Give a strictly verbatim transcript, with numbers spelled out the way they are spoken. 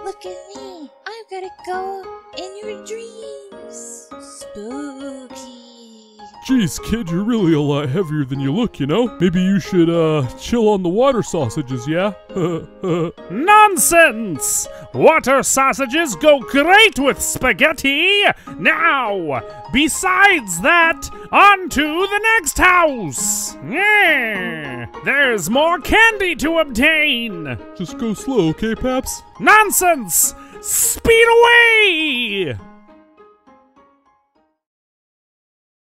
Look at me. I'm gonna go in your dreams. Spooky. Jeez, kid, you're really a lot heavier than you look, you know? Maybe you should, uh, chill on the water sausages, yeah? Nonsense! Water sausages go great with spaghetti! Now, besides that, on to the next house! Yeah, there's more candy to obtain! Just go slow, okay, Paps? Nonsense! Speed away!